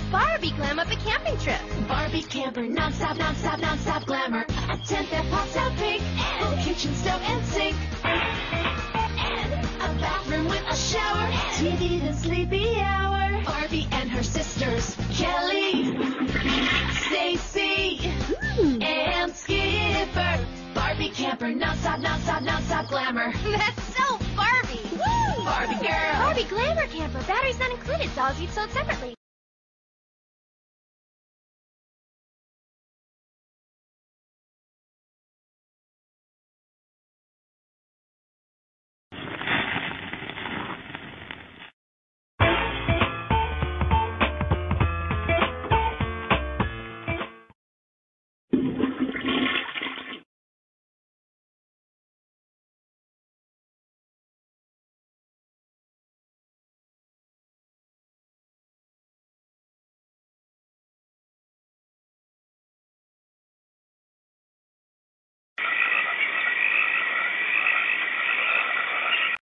Barbie glam up a camping trip. Barbie camper, non-stop, non-stop, non-stop glamour. A tent that pops out pink, and a kitchen stove and sink. And a bathroom with a shower, TV to sleepy hour. Barbie and her sisters, Kelly, Stacy, and Skipper. Barbie camper, non-stop, non-stop, non-stop glamour. That's so Barbie. Woo! Barbie girl. Barbie glamour camper. Batteries not included. Dolls each sold separately.